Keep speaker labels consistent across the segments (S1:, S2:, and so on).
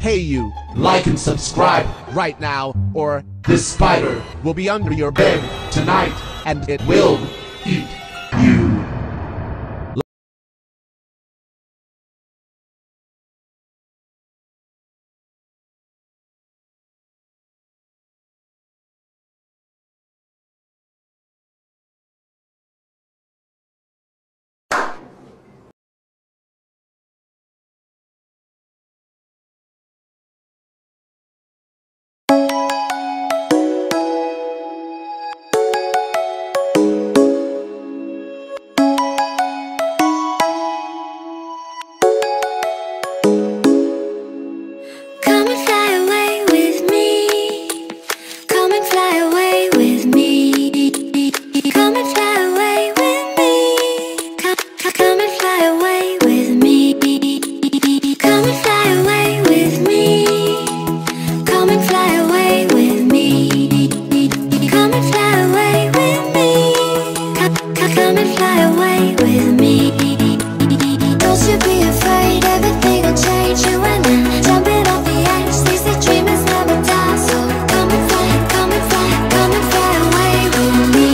S1: Hey you,
S2: Like and subscribe.
S1: right now, or
S2: This spider
S1: will be under your bed,
S2: bed tonight
S1: and it
S2: will eat you.
S3: Come and fly away with me. Come and fly away with me. Come and fly away with me. Come and fly away with me. Come and fly away with me. Come and fly away with me. Come and fly away with me. Come and fly away with me. Don't you be afraid, everything will change. You and I jumping off the edge. They say dreamers never die, so come and fly, come and fly, come and fly away with me.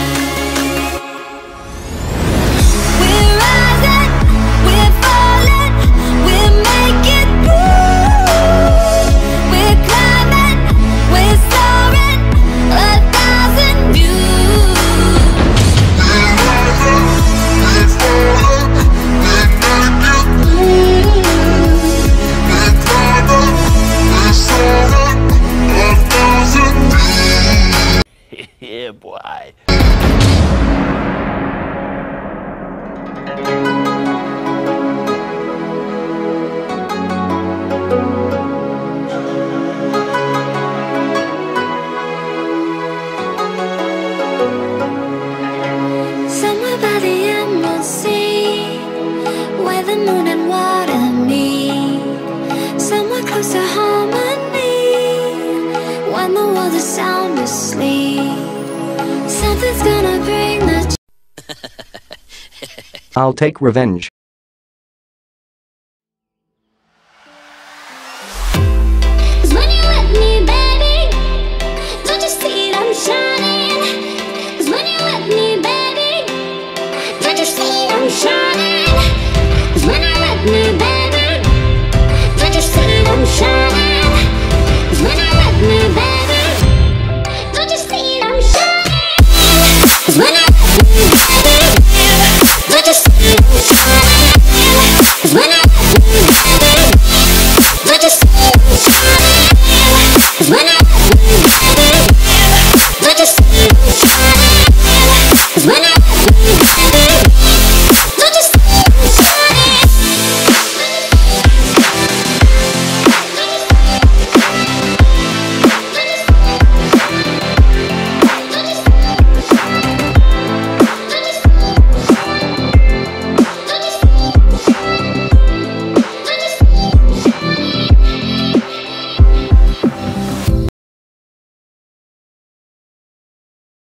S3: We're rising, we're falling, we're making moves. We're climbing, we're soaring, 1,000 views.
S4: Yeah, boy.
S3: Somewhere by the Emerald Sea, where the moon and water meet. Somewhere close to harmony, when the world is sound asleep. Something's gonna bring the
S5: I'll take revenge.